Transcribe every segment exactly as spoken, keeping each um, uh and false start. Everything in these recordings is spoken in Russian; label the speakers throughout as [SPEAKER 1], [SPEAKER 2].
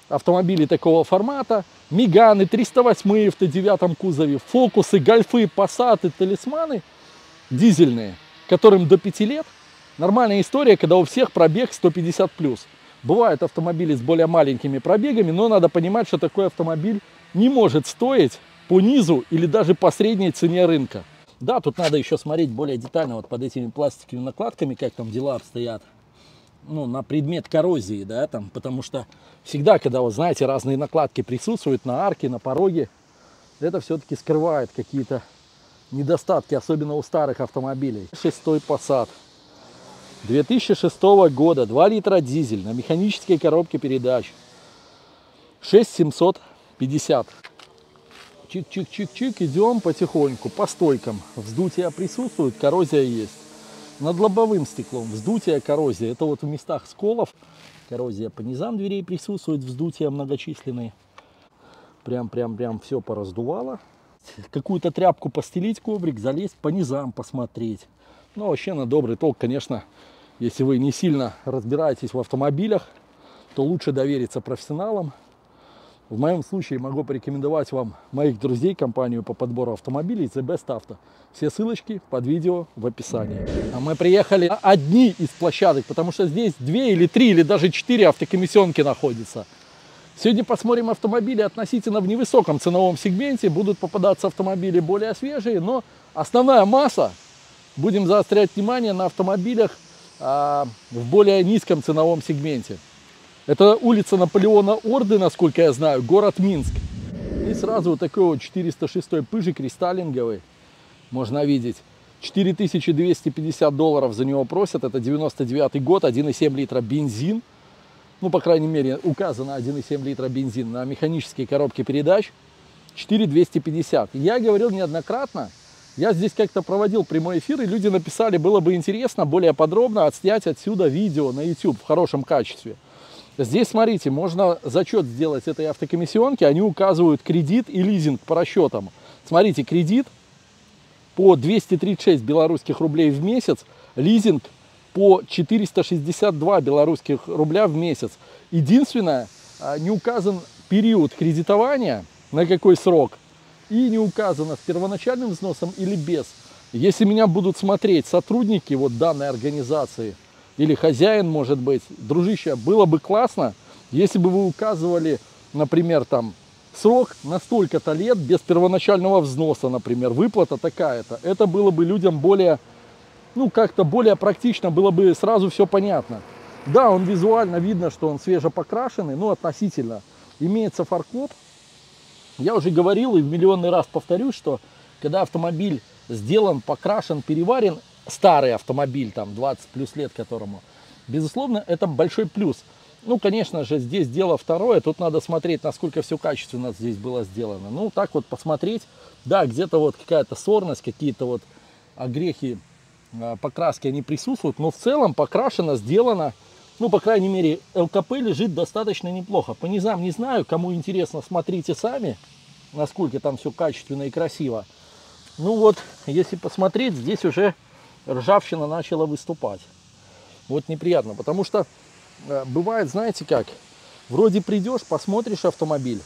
[SPEAKER 1] автомобили такого формата, Меганы, триста восьмые в Т девять кузове, Фокусы, Гольфы, Пассаты, Талисманы дизельные, которым до пяти лет. Нормальная история, когда у всех пробег сто пятьдесят плюс. Бывают автомобили с более маленькими пробегами, но надо понимать, что такой автомобиль не может стоить по низу или даже по средней цене рынка. Да, тут надо еще смотреть более детально вот под этими пластиковыми накладками, как там дела обстоят. Ну, на предмет коррозии, да, там, потому что всегда, когда, вы знаете, разные накладки присутствуют на арке, на пороге, это все-таки скрывает какие-то недостатки, особенно у старых автомобилей. Шестой Passat две тысячи шестого года, два литра дизель на механической коробке передач, шесть тысяч семьсот пятьдесят. Чик-чик-чик-чик, идем потихоньку, по стойкам. Вздутие присутствует, коррозия есть. Над лобовым стеклом вздутие, коррозия. Это вот в местах сколов. Коррозия по низам дверей присутствует, вздутия многочисленные. Прям-прям-прям все пораздувало. Какую-то тряпку постелить, коврик, залезть, по низам посмотреть. Ну, вообще на добрый толк, конечно, если вы не сильно разбираетесь в автомобилях, то лучше довериться профессионалам. В моем случае могу порекомендовать вам моих друзей, компанию по подбору автомобилей The Best Auto. Все ссылочки под видео в описании. А мы приехали на одни из площадок, потому что здесь две или три или даже четыре автокомиссионки находятся. Сегодня посмотрим автомобили относительно в невысоком ценовом сегменте. Будут попадаться автомобили более свежие, но основная масса, будем заострять внимание на автомобилях а, в более низком ценовом сегменте. Это улица Наполеона Орды, насколько я знаю, город Минск. И сразу вот такой вот четыреста шестой пыжик рестайлинговый. Можно видеть. четыре тысячи двести пятьдесят долларов за него просят. Это девяносто девятый год, один и семь литра бензин. Ну, по крайней мере, указано один и семь литра бензин на механические коробки передач. четыре тысячи двести пятьдесят. Я говорил неоднократно. Я здесь как-то проводил прямой эфир, и люди написали, было бы интересно более подробно отснять отсюда видео на YouTube в хорошем качестве. Здесь, смотрите, можно зачет сделать этой автокомиссионки. Они указывают кредит и лизинг по расчетам. Смотрите, кредит по двести тридцать шесть белорусских рублей в месяц, лизинг по четыреста шестьдесят два белорусских рубля в месяц. Единственное, не указан период кредитования, на какой срок, и не указано с первоначальным взносом или без. Если меня будут смотреть сотрудники вот данной организации, или хозяин, может быть, дружище, было бы классно, если бы вы указывали, например, там, срок на столько-то лет без первоначального взноса, например, выплата такая-то. Это было бы людям более, ну, как-то более практично, было бы сразу все понятно. Да, он визуально видно, что он свежепокрашенный, но относительно. Имеется фаркоп. Я уже говорил и в миллионный раз повторюсь, что когда автомобиль сделан, покрашен, переварен, старый автомобиль, там двадцать плюс лет которому, безусловно, это большой плюс. Ну, конечно же, здесь дело второе, тут надо смотреть, насколько все качественно здесь было сделано. Ну, так вот посмотреть, да, где-то вот какая-то сорность, какие-то вот огрехи покраски, они присутствуют, но в целом покрашено, сделано, ну, по крайней мере, ЛКП лежит достаточно неплохо. По низам не знаю, кому интересно, смотрите сами, насколько там все качественно и красиво. Ну вот, если посмотреть, здесь уже ржавчина начала выступать. Вот неприятно, потому что э, бывает, знаете как, вроде придешь, посмотришь автомобиль,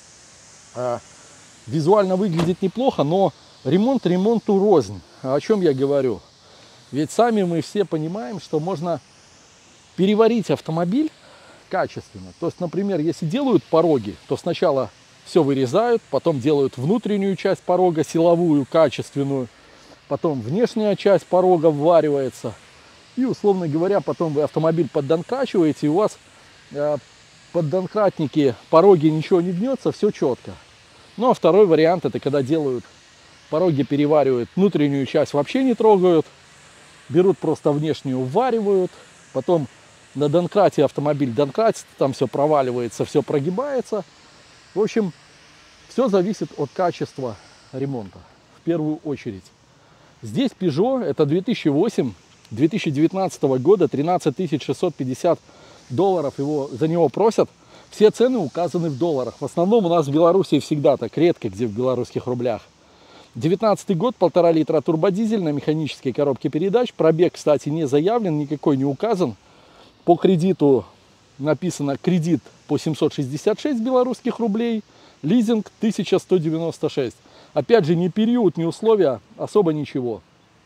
[SPEAKER 1] э, визуально выглядит неплохо, но ремонт ремонту рознь. О чем я говорю? Ведь сами мы все понимаем, что можно переварить автомобиль качественно. То есть, например, если делают пороги, то сначала все вырезают, потом делают внутреннюю часть порога, силовую, качественную, потом внешняя часть порога вваривается, и, условно говоря, потом вы автомобиль поддонкрачиваете, и у вас э, поддонкратники, пороги, ничего не гнется, все четко. Ну, а второй вариант, это когда делают пороги, переваривают, внутреннюю часть вообще не трогают, берут просто внешнюю, вваривают, потом на донкрате автомобиль донкратит, там все проваливается, все прогибается. В общем, все зависит от качества ремонта, в первую очередь. Здесь Peugeot, это две тысячи восемь две тысячи девятнадцатого года, тринадцать тысяч шестьсот пятьдесят долларов его, за него просят. Все цены указаны в долларах. В основном у нас в Беларуси всегда так, редко где в белорусских рублях. девятнадцатый год, полтора литра турбодизель на механической коробке передач. Пробег, кстати, не заявлен, никакой не указан. По кредиту написано кредит по семьсот шестьдесят шесть белорусских рублей, лизинг тысяча сто девяносто шесть. Опять же, ни период, ни условия, особо ничего.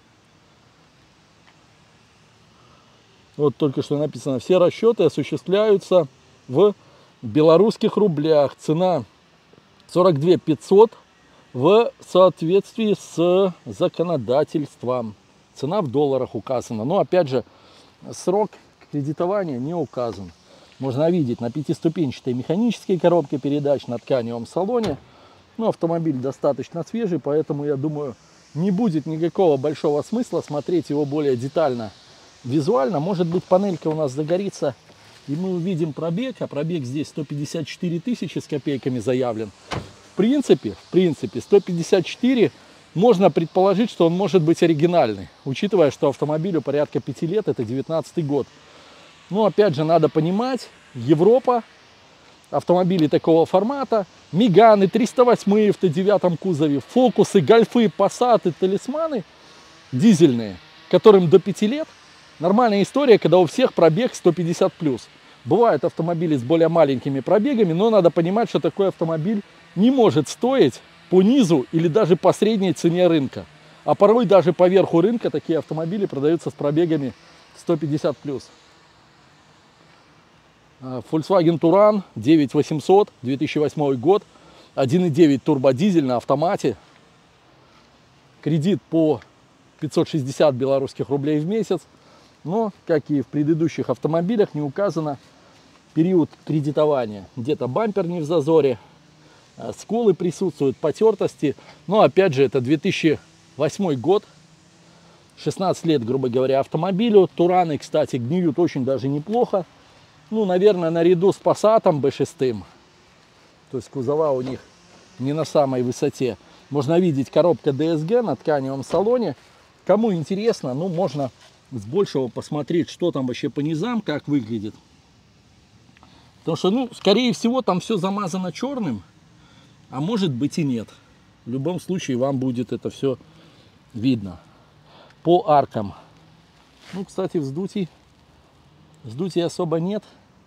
[SPEAKER 1] Вот только что написано, все расчеты осуществляются в белорусских рублях. Цена сорок две тысячи пятьсот в соответствии с законодательством. Цена в долларах указана. Но опять же, срок кредитования не указан. Можно видеть на пятиступенчатой механической коробке передач, на тканевом салоне. Но автомобиль достаточно свежий, поэтому я думаю, не будет никакого большого смысла смотреть его более детально. Визуально, может быть, панелька у нас загорится, и мы увидим пробег, а пробег здесь сто пятьдесят четыре тысячи с копейками заявлен. В принципе, в принципе, сто пятьдесят четыре можно предположить, что он может быть оригинальный, учитывая, что автомобилю порядка пяти лет, это девятнадцатый год. Но опять же, надо понимать, Европа, автомобили такого формата, Меганы, триста восемь в Т девять кузове, Фокусы, Гольфы, Пассаты, Талисманы дизельные, которым до пяти лет. Нормальная история, когда у всех пробег сто пятьдесят плюс. Бывают автомобили с более маленькими пробегами, но надо понимать, что такой автомобиль не может стоить по низу или даже по средней цене рынка. А порой даже по верху рынка такие автомобили продаются с пробегами сто пятьдесят плюс. Volkswagen Touran девять тысяч восемьсот, две тысячи восьмой год, один и девять турбодизель на автомате. Кредит по пятьсот шестьдесят белорусских рублей в месяц. Но, как и в предыдущих автомобилях, не указано период кредитования. Где-то бампер не в зазоре, сколы присутствуют, потертости. Но, опять же, это две тысячи восьмой год, шестнадцать лет, грубо говоря, автомобилю. Тураны, кстати, гниют очень даже неплохо. Ну, наверное, наряду с Passat'ом бэ шесть. То есть кузова у них не на самой высоте. Можно видеть коробка Д С Г на тканевом салоне. Кому интересно, ну, можно с большего посмотреть, что там вообще по низам, как выглядит. Потому что, ну, скорее всего, там все замазано черным, а может быть и нет. В любом случае, вам будет это все видно. По аркам. Ну, кстати, вздутий, вздутий особо нет.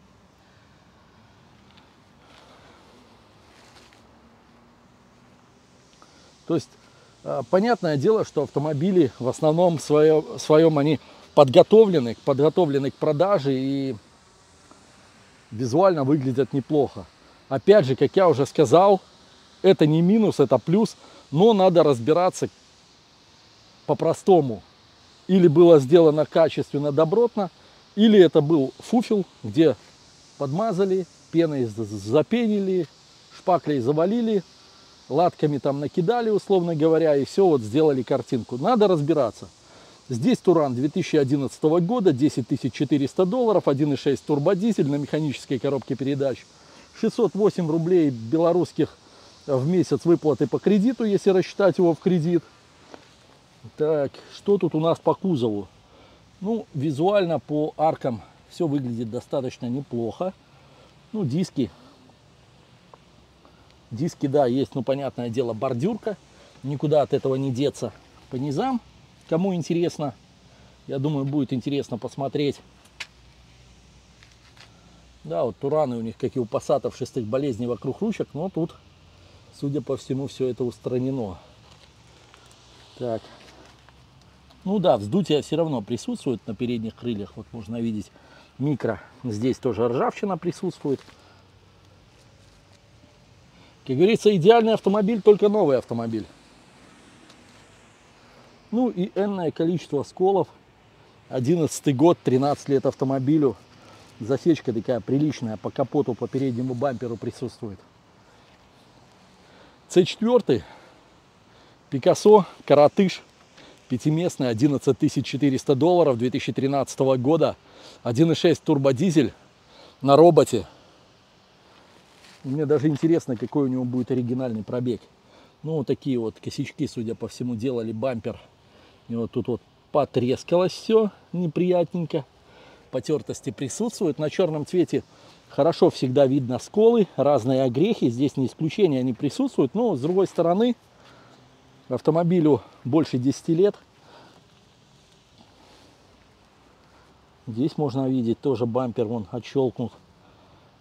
[SPEAKER 1] То есть, понятное дело, что автомобили в основном свое, своем они подготовлены, подготовлены к продаже и визуально выглядят неплохо. Опять же, как я уже сказал, это не минус, это плюс, но надо разбираться по-простому. Или было сделано качественно, добротно, или это был фуфел, где подмазали, пеной запенили, шпаклей завалили, латками там накидали, условно говоря, и все, вот сделали картинку. Надо разбираться. Здесь Туран две тысячи одиннадцатого года, десять тысяч четыреста долларов, один и шесть турбодизель на механической коробке передач, шестьсот восемь рублей белорусских в месяц выплаты по кредиту, если рассчитать его в кредит. Так, что тут у нас по кузову? Ну, визуально по аркам все выглядит достаточно неплохо. Ну, диски. Диски, да, есть, ну, понятное дело, бордюрка. Никуда от этого не деться. По низам, кому интересно, я думаю, будет интересно посмотреть. Да, вот тураны у них, как и у Passat'ов, шестых болезней вокруг ручек, но тут, судя по всему, все это устранено. Так. Ну да, вздутие все равно присутствует на передних крыльях. Вот можно видеть микро. Здесь тоже ржавчина присутствует. Как говорится, идеальный автомобиль, только новый автомобиль. Ну и энное количество сколов. одиннадцатый год, тринадцать лет автомобилю. Засечка такая приличная по капоту, по переднему бамперу присутствует. С четыре, Пикассо, коротыш, пятиместный, одиннадцать тысяч четыреста долларов, две тысячи тринадцатого года, один и шесть турбодизель на роботе. Мне даже интересно, какой у него будет оригинальный пробег. Ну, вот такие вот косячки, судя по всему, делали бампер. И вот тут вот потрескалось все неприятненько. Потертости присутствуют. На черном цвете хорошо всегда видно сколы, разные огрехи. Здесь не исключение, они присутствуют. Но, с другой стороны, автомобилю больше десяти лет. Здесь можно видеть тоже бампер, вон отщелкнут.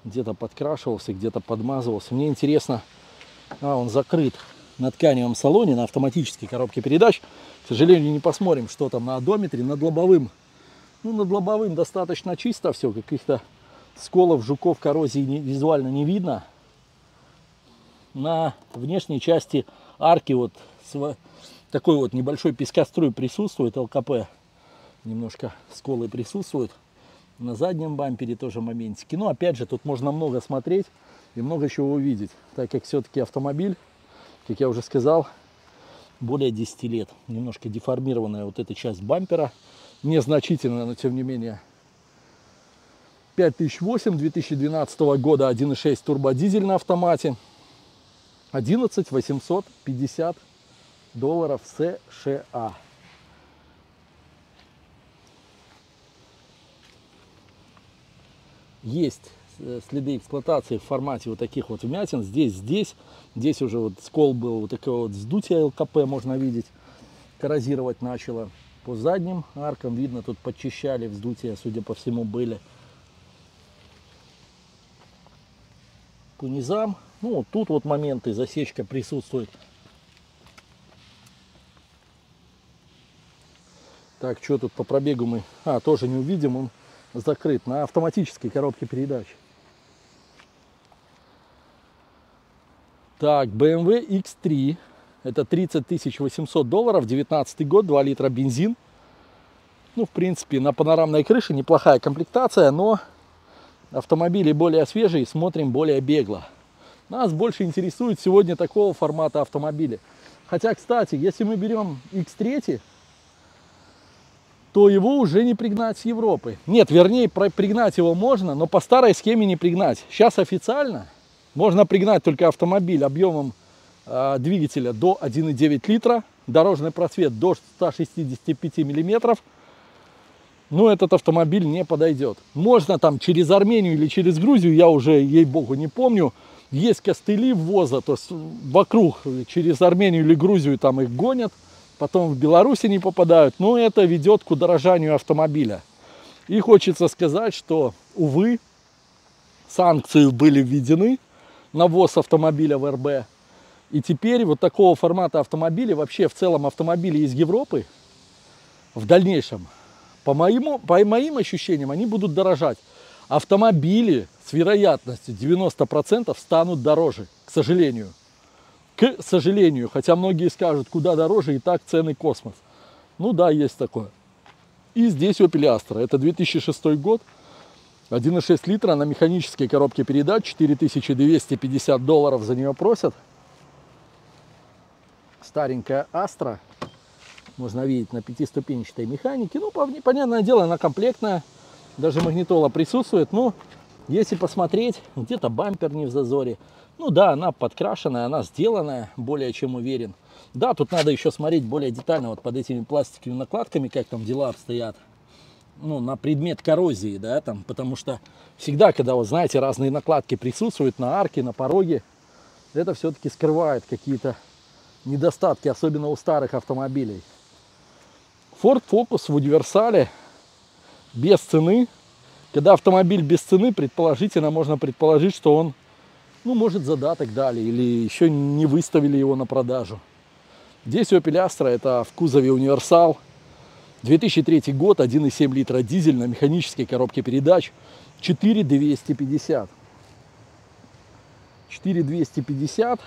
[SPEAKER 1] где-то подкрашивался, где-то подмазывался. Мне интересно, а он закрыт на тканевом салоне, на автоматической коробке передач. К сожалению, не посмотрим, что там на одометре. Над лобовым, ну, над лобовым достаточно чисто все, каких-то сколов, жуков, коррозии не, визуально не видно. На внешней части арки вот с, такой вот небольшой пескоструй присутствует, ЛКП. Немножко сколы присутствуют. На заднем бампере тоже моментики. Но опять же, тут можно много смотреть и много чего увидеть, так как все-таки автомобиль, как я уже сказал, более десяти лет. Немножко деформированная вот эта часть бампера. Незначительная, но тем не менее. пять тысяч восемь две тысячи двенадцатого года, один и шесть турбодизель на автомате. одиннадцать тысяч восемьсот пятьдесят долларов США. Есть следы эксплуатации в формате вот таких вот вмятин. Здесь, здесь, здесь уже вот скол был, вот такое вот вздутие ЛКП можно видеть, коррозировать начало. По задним аркам видно, тут подчищали, вздутия, судя по всему, были. По низам, ну вот тут вот моменты, засечка присутствует. Так, что тут по пробегу мы, а, тоже не увидим, он закрыт на автоматической коробке передач. Так, бэ эм вэ икс три, это тридцать тысяч восемьсот долларов, девятнадцатый год, два литра бензин. Ну, в принципе, на панорамной крыше неплохая комплектация, но автомобили более свежие, смотрим более бегло. Нас больше интересует сегодня такого формата автомобиля. Хотя, кстати, если мы берем икс три, то его уже не пригнать с Европы. Нет, вернее, пригнать его можно, но по старой схеме не пригнать. Сейчас официально можно пригнать только автомобиль объемом э, двигателя до один и девять литра, дорожный просвет до ста шестидесяти пяти миллиметров. Но этот автомобиль не подойдет. Можно там через Армению или через Грузию, я уже, ей-богу, не помню. Есть костыли ввоза, то есть вокруг, через Армению или Грузию там их гонят. Потом в Беларуси не попадают, но это ведет к удорожанию автомобиля. И хочется сказать, что, увы, санкции были введены на ввоз автомобиля в эр бэ. И теперь вот такого формата автомобиля, вообще в целом автомобили из Европы, в дальнейшем, по моему, по моим ощущениям, они будут дорожать. Автомобили с вероятностью девяносто процентов станут дороже, к сожалению. К сожалению, хотя многие скажут, куда дороже, и так цены космос. Ну да, есть такое. И здесь Opel Astra. Это две тысячи шестой год. один и шесть литра на механической коробке передач. четыре тысячи двести пятьдесят долларов за нее просят. Старенькая Astra. Можно видеть на пятиступенчатой механике. Ну, понятное дело, она комплектная. Даже магнитола присутствует. Но если посмотреть, где-то бампер не в зазоре. Ну да, она подкрашенная, она сделанная, более чем уверен. Да, тут надо еще смотреть более детально вот под этими пластиковыми накладками, как там дела обстоят. Ну, на предмет коррозии, да, там, потому что всегда, когда, вот знаете, разные накладки присутствуют на арке, на пороге, это все-таки скрывает какие-то недостатки, особенно у старых автомобилей. Ford Focus в универсале без цены. Когда автомобиль без цены, предположительно, можно предположить, что он, ну, может, задаток дали или еще не выставили его на продажу. Здесь Opel Astra, это в кузове универсал. две тысячи третий год, один и семь литра дизель на механической коробке передач. четыре тысячи двести пятьдесят. четыре тысячи двести пятьдесят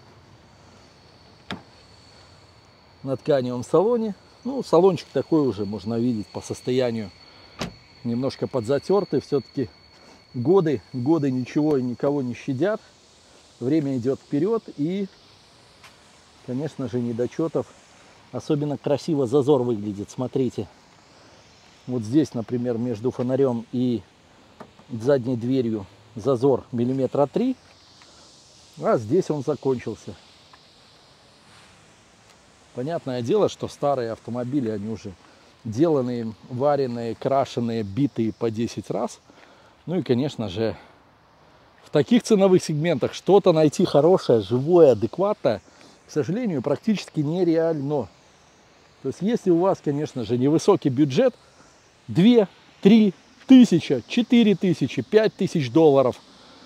[SPEAKER 1] на тканевом салоне. Ну, салончик такой уже можно видеть по состоянию. Немножко подзатертый. Все-таки годы, годы ничего и никого не щадят. Время идет вперед. И, конечно же, недочетов. Особенно красиво зазор выглядит. Смотрите. Вот здесь, например, между фонарем и задней дверью зазор миллиметра три. А здесь он закончился. Понятное дело, что старые автомобили, они уже деланные, вареные, крашеные, битые по десять раз. Ну и, конечно же, в таких ценовых сегментах что-то найти хорошее, живое, адекватное, к сожалению, практически нереально. То есть, если у вас, конечно же, невысокий бюджет, две, три тысячи, четыре тысячи, пять тысяч долларов,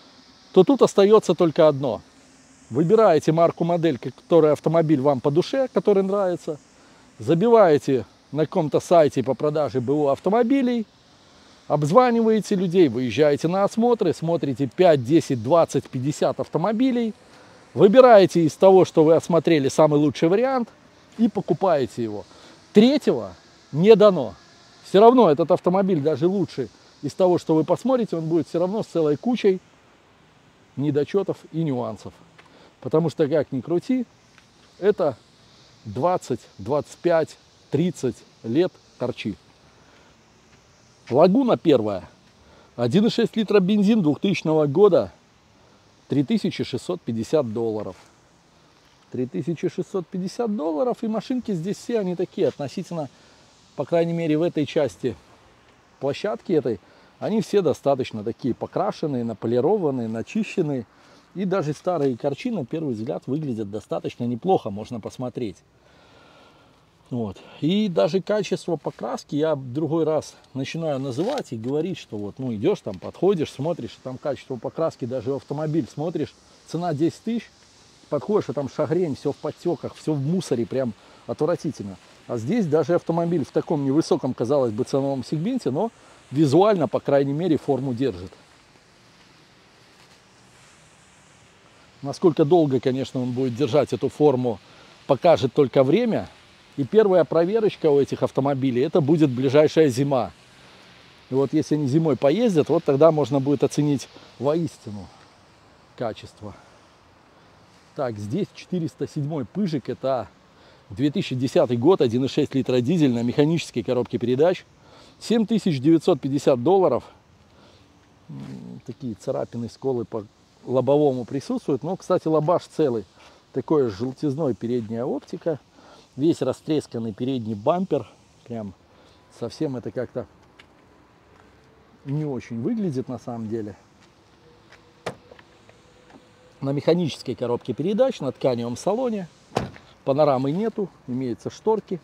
[SPEAKER 1] то тут остается только одно. Выбираете марку, модель, которая автомобиль вам по душе, который нравится. Забиваете на каком-то сайте по продаже БУ автомобилей. Обзваниваете людей, выезжаете на осмотры, смотрите пять, десять, двадцать, пятьдесят автомобилей. Выбираете из того, что вы осмотрели, самый лучший вариант и покупаете его. Третьего не дано. Все равно этот автомобиль, даже лучший из того, что вы посмотрите, он будет все равно с целой кучей недочетов и нюансов. Потому что, как ни крути, это двадцать, двадцать пять, тридцать лет торчи. Лагуна первая. один и шесть литра бензин двухтысячного года. три тысячи шестьсот пятьдесят долларов. три тысячи шестьсот пятьдесят долларов. И машинки здесь все они такие относительно, по крайней мере в этой части площадки этой, они все достаточно такие покрашенные, наполированные, начищенные. И даже старые корчи, на первый взгляд, выглядят достаточно неплохо, можно посмотреть. Вот. И даже качество покраски я в другой раз начинаю называть и говорить, что вот, ну, идешь там, подходишь, смотришь, и там качество покраски, даже в автомобиль смотришь, цена десять тысяч, подходишь, а там шагрень, все в подтеках, все в мусоре, прям отвратительно. А здесь даже автомобиль в таком невысоком, казалось бы, ценовом сегменте, но визуально, по крайней мере, форму держит. Насколько долго, конечно, он будет держать эту форму, покажет только время. И первая проверочка у этих автомобилей, это будет ближайшая зима. И вот если они зимой поездят, вот тогда можно будет оценить воистину качество. Так, здесь четыреста седьмой пыжик, это две тысячи десятый год, один и шесть литра дизель на механической коробке передач. семь тысяч девятьсот пятьдесят долларов. Такие царапины, сколы по лобовому присутствуют. Но, кстати, лобаш целый. Такой желтизной передняя оптика. Весь растресканный передний бампер. Прям совсем это как-то не очень выглядит на самом деле. На механической коробке передач, на тканевом салоне. Панорамы нету, имеются шторки.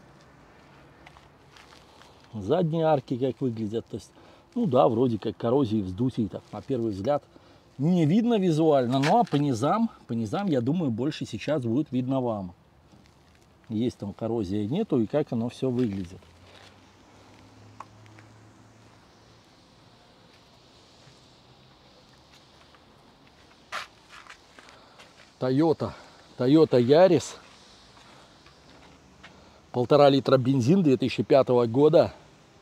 [SPEAKER 1] Задние арки как выглядят. То есть, ну да, вроде как коррозии, вздутий, так, на первый взгляд не видно визуально, но по низам, по низам, я думаю, больше сейчас будет видно вам. Есть там коррозия, нету, и как оно все выглядит. Toyota, Toyota Yaris, полтора литра бензин две тысячи пятого года.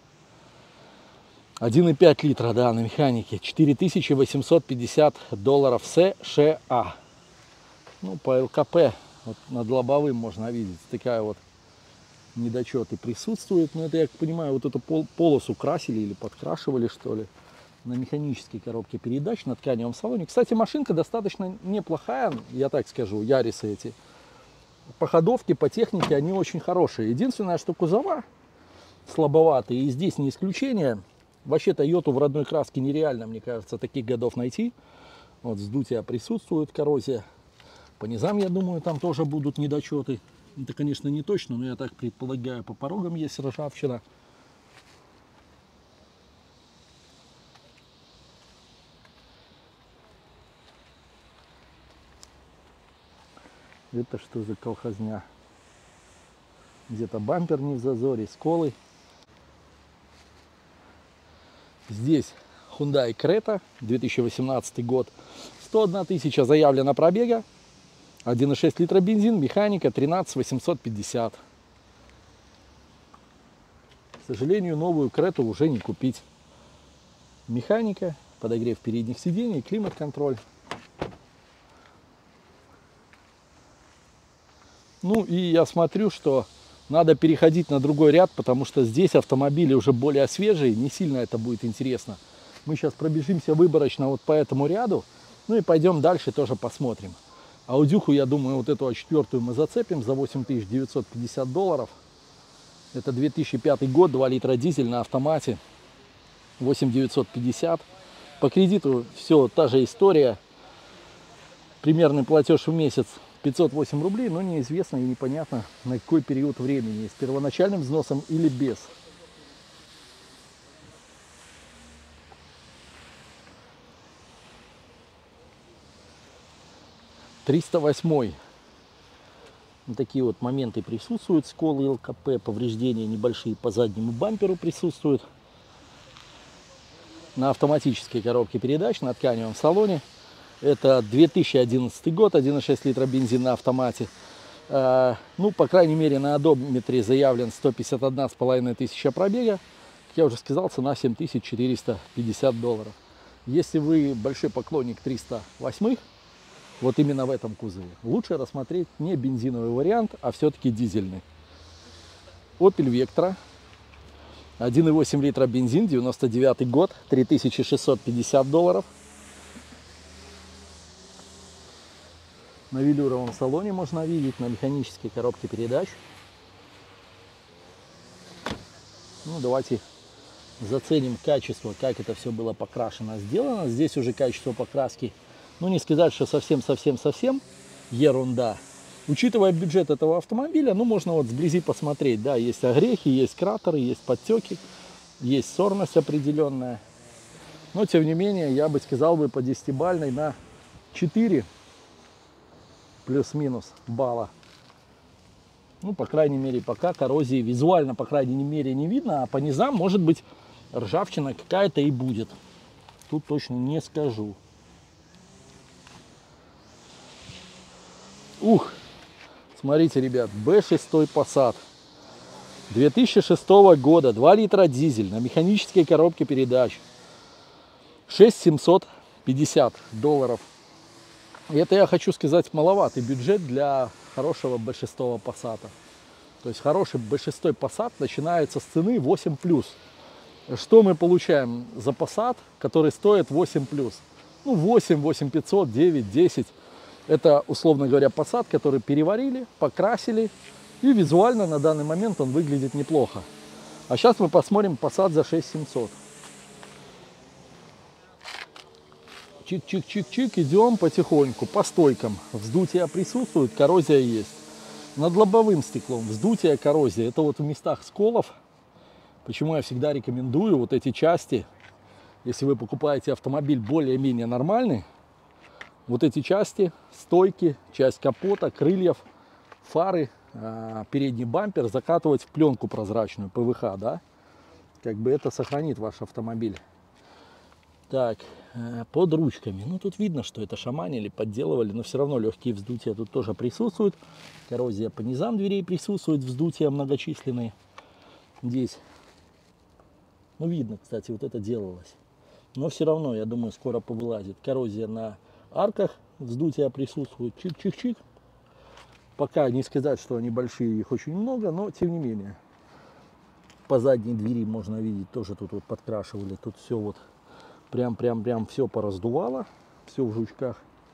[SPEAKER 1] один и пять литра, да, на механике. четыре тысячи восемьсот пятьдесят долларов США. Ну, по ЛКП, вот над лобовым можно видеть, такая вот недочеты присутствует. Но это, я понимаю, вот эту пол полосу красили или подкрашивали, что ли, на механической коробке передач, на тканевом салоне. Кстати, машинка достаточно неплохая, я так скажу, Ярисы эти. По ходовке, по технике они очень хорошие. Единственное, что кузова слабоватые, и здесь не исключение. Вообще Тойоту в родной краске нереально, мне кажется, таких годов найти. Вот вздутие присутствует, коррозия. По низам, я думаю, там тоже будут недочеты. Это, конечно, не точно, но я так предполагаю, по порогам есть ржавчина. Это что за колхозня? Где-то бампер не в зазоре, сколы. Здесь Hyundai Creta, две тысячи восемнадцатый год. сто одна тысяча заявлено пробега. один и шесть литра бензин, механика тринадцать тысяч восемьсот пятьдесят. К сожалению, новую Крету уже не купить. Механика, подогрев передних сидений, климат-контроль. Ну и я смотрю, что надо переходить на другой ряд, потому что здесь автомобили уже более свежие, не сильно это будет интересно. Мы сейчас пробежимся выборочно вот по этому ряду, ну и пойдем дальше тоже посмотрим. Аудюху, я думаю, вот эту а четвёртую мы зацепим за восемь тысяч девятьсот пятьдесят долларов. Это две тысячи пятый год, два литра дизель на автомате, восемь тысяч девятьсот пятьдесят. По кредиту все та же история. Примерный платеж в месяц пятьсот восемь рублей, но неизвестно и непонятно на какой период времени, с первоначальным взносом или без. триста восемь. Вот такие вот моменты присутствуют, сколы ЛКП, повреждения небольшие по заднему бамперу присутствуют. На автоматической коробке передач, на тканевом салоне. Это две тысячи одиннадцатый год, один и шесть литра бензин на автомате. Э, ну, по крайней мере, на одометре заявлен сто пятьдесят одна с половиной тысяча пробега. Как я уже сказал, цена семь тысяч четыреста пятьдесят долларов. Если вы большой поклонник триста восемь, вот именно в этом кузове, лучше рассмотреть не бензиновый вариант, а все-таки дизельный. Opel Vectra. один и восемь литра бензин, девяносто девятый год, три тысячи шестьсот пятьдесят долларов. На велюровом салоне можно видеть, на механической коробке передач. Ну, давайте заценим качество, как это все было покрашено, сделано. Здесь уже качество покраски, ну, не сказать, что совсем-совсем-совсем ерунда. Учитывая бюджет этого автомобиля, ну, можно вот сблизи посмотреть, да, есть огрехи, есть кратеры, есть подтеки, есть сорность определенная. Но, тем не менее, я бы сказал бы по десятибалльной на четыре плюс-минус балла. Ну, по крайней мере, пока коррозии визуально, по крайней мере, не видно, а по низам, может быть, ржавчина какая-то и будет. Тут точно не скажу. Ух! Смотрите, ребят, бэ шесть Passat две тысячи шестого года, два литра дизель на механической коробке передач, шесть тысяч семьсот пятьдесят долларов. И это, я хочу сказать, маловатый бюджет для хорошего бэ шесть Passat. То есть хороший бэ шесть Passat начинается с цены восемь плюс. Что мы получаем за Passat, который стоит восемь плюс? Ну, восемь, восемь тысяч пятьсот, девять, десять. Это, условно говоря, Passat, который переварили, покрасили. И визуально на данный момент он выглядит неплохо. А сейчас мы посмотрим Passat за шесть тысяч семьсот. Чик-чик-чик-чик, идем потихоньку, по стойкам. Вздутие присутствует, коррозия есть. Над лобовым стеклом вздутие, коррозия. Это вот в местах сколов. Почему я всегда рекомендую вот эти части, если вы покупаете автомобиль более-менее нормальный, вот эти части, стойки, часть капота, крыльев, фары, передний бампер закатывать в пленку прозрачную, пэ вэ ха, да? Как бы это сохранит ваш автомобиль. Так, под ручками. Ну, тут видно, что это шаманили, подделывали, но все равно легкие вздутия тут тоже присутствуют. Коррозия по низам дверей присутствует, вздутия многочисленные. Здесь, ну, видно, кстати, вот это делалось. Но все равно, я думаю, скоро повылазит. Коррозия на арках, вздутия присутствуют. Чик-чик-чик. Пока не сказать, что они большие, их очень много, но тем не менее. По задней двери можно видеть, тоже тут вот подкрашивали. Тут все вот прям-прям-прям все пораздувало. Все в жучках.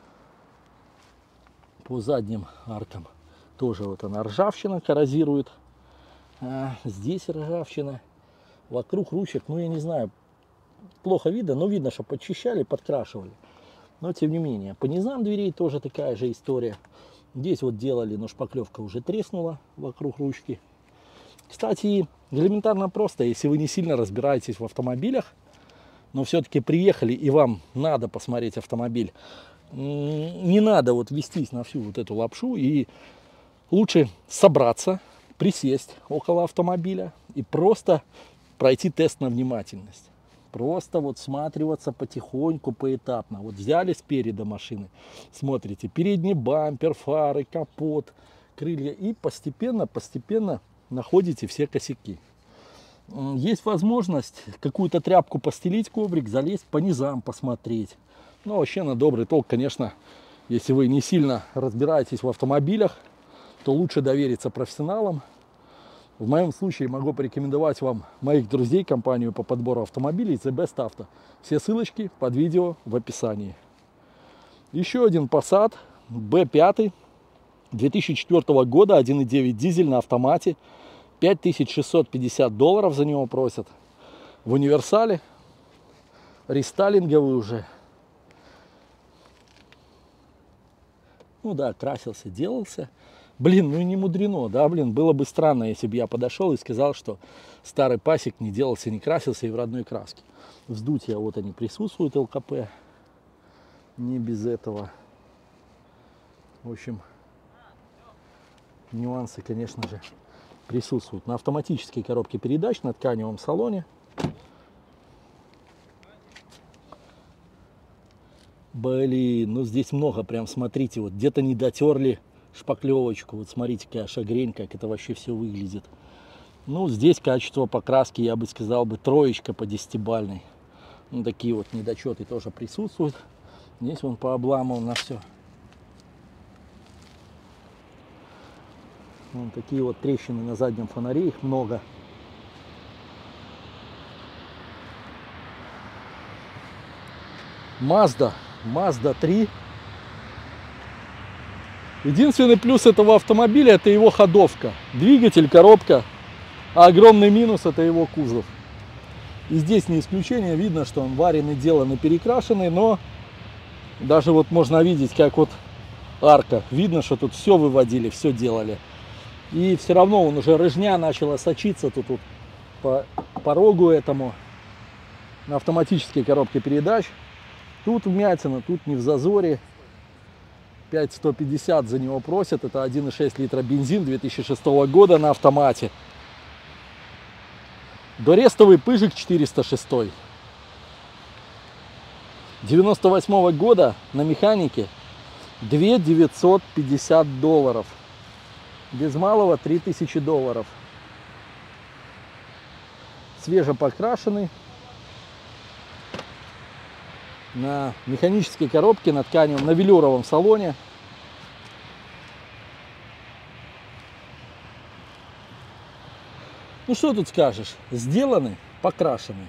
[SPEAKER 1] По задним аркам тоже вот она ржавчина коррозирует. А здесь ржавчина. Вокруг ручек, ну я не знаю, плохо видно, но видно, что подчищали, подкрашивали. Но тем не менее, по низам дверей тоже такая же история. Здесь вот делали, но шпаклевка уже треснула вокруг ручки. Кстати, элементарно просто, если вы не сильно разбираетесь в автомобилях, но все-таки приехали и вам надо посмотреть автомобиль, не надо вот вестись на всю вот эту лапшу, и лучше собраться, присесть около автомобиля и просто пройти тест на внимательность. Просто вот всматриваться потихоньку, поэтапно. Вот взяли спереди машины, смотрите, передний бампер, фары, капот, крылья, и постепенно, постепенно находите все косяки. Есть возможность какую-то тряпку постелить, коврик, залезть по низам, посмотреть. Но вообще на добрый толк, конечно, если вы не сильно разбираетесь в автомобилях, то лучше довериться профессионалам. В моем случае могу порекомендовать вам моих друзей, компанию по подбору автомобилей The Best Auto. Все ссылочки под видео в описании. Еще один Passat бэ пять две тысячи четвёртого года, один и девять дизель на автомате. пять тысяч шестьсот пятьдесят долларов за него просят. В универсале. Рестайлинговый уже. Ну да, красился, делался. Блин, ну и не мудрено, да, блин, было бы странно, если бы я подошел и сказал, что старый пасек не делался, не красился и в родной краске. Вздутия, вот они присутствуют, ЛКП, не без этого. В общем, нюансы, конечно же, присутствуют. На автоматической коробке передач, на тканевом салоне. Блин, ну здесь много, прям смотрите, вот где-то не дотерли шпаклевочку. Вот смотрите, какая шагрень, как это вообще все выглядит. Ну, здесь качество покраски, я бы сказал, бы троечка по десятибалльной. Ну, такие вот недочеты тоже присутствуют. Здесь вон пообламывано все. Вон такие вот трещины на заднем фонаре, их много. Mazda, Mazda три. Единственный плюс этого автомобиля — это его ходовка. Двигатель, коробка. А огромный минус — это его кузов. И здесь не исключение. Видно, что он вареный, деланный, перекрашенный. Но даже вот можно видеть, как вот арка. Видно, что тут все выводили, все делали. И все равно он уже рыжня начала сочиться тут вот по порогу этому. На автоматической коробке передач. Тут вмятина, тут не в зазоре. пять сто пятьдесят за него просят. Это один и шесть литра бензин две тысячи шестого года на автомате. Дорестовый пыжик четыреста шесть. девяносто восьмого года на механике две тысячи девятьсот пятьдесят долларов. Без малого три тысячи долларов. Свежепокрашенный. На механической коробке, на тканевом, на велюровом салоне. Ну что тут скажешь? Сделаны, покрашены.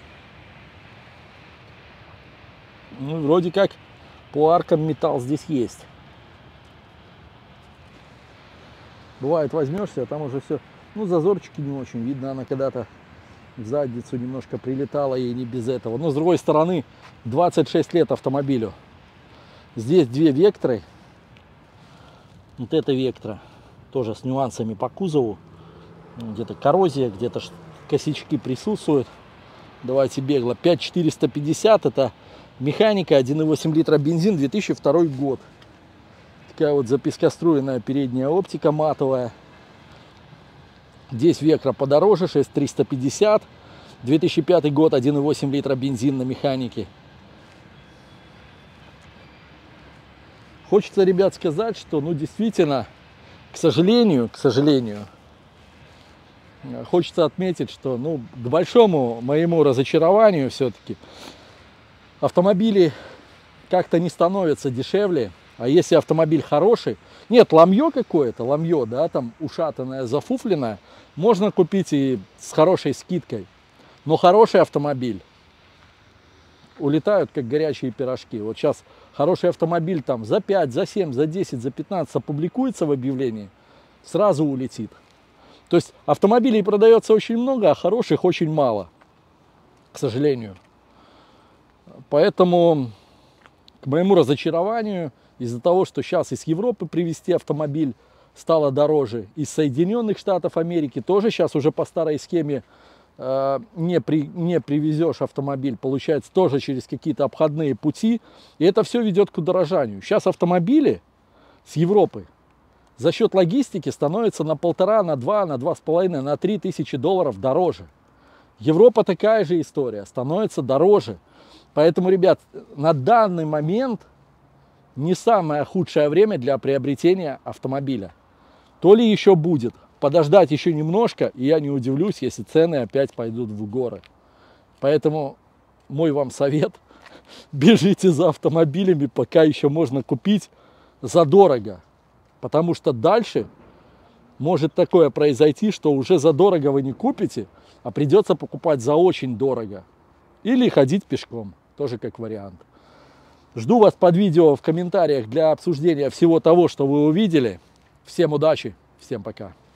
[SPEAKER 1] Ну, вроде как по аркам металл здесь есть. Бывает, возьмешься, а там уже все. Ну, зазорчики не очень. Видно, она когда-то в задницу немножко прилетала, и не без этого. Но с другой стороны, двадцать шесть лет автомобилю. Здесь две векторы. Вот эта вектора тоже с нюансами по кузову. Где-то коррозия, где-то косячки присутствуют. Давайте бегло. пять тысяч четыреста пятьдесят, это механика, один и восемь литра бензин, две тысячи второй год. Такая вот запескоструенная передняя оптика матовая. Здесь вектор подороже, шесть тысяч триста пятьдесят. две тысячи пятый год, один и восемь литра бензин на механике. Хочется, ребят, сказать, что, ну, действительно, к сожалению, к сожалению, хочется отметить, что, ну, к большому моему разочарованию все-таки автомобили как-то не становятся дешевле. А если автомобиль хороший, нет, ламье какое-то, ламье, да, там ушатанное, зафуфленное, можно купить и с хорошей скидкой. Но хороший автомобиль улетают, как горячие пирожки. Вот сейчас хороший автомобиль там за пять, за семь, за десять, за пятнадцать опубликуется в объявлении, сразу улетит. То есть автомобилей продается очень много, а хороших очень мало, к сожалению. Поэтому, к моему разочарованию, из-за того, что сейчас из Европы привезти автомобиль стало дороже, из Соединенных Штатов Америки тоже сейчас уже по старой схеме э, не, при, не привезешь автомобиль, получается тоже через какие-то обходные пути, и это все ведет к удорожанию. Сейчас автомобили с Европы за счет логистики становятся на полтора, на два, на два с половиной, на три тысячи долларов дороже. Европа такая же история, становится дороже. Поэтому, ребят, на данный момент не самое худшее время для приобретения автомобиля. То ли еще будет. Подождать еще немножко, и я не удивлюсь, если цены опять пойдут в горы. Поэтому мой вам совет: бежите за автомобилями, пока еще можно купить задорого. Потому что дальше может такое произойти, что уже задорого вы не купите, а придется покупать за очень дорого. Или ходить пешком, тоже как вариант. Жду вас под видео в комментариях для обсуждения всего того, что вы увидели. Всем удачи, всем пока.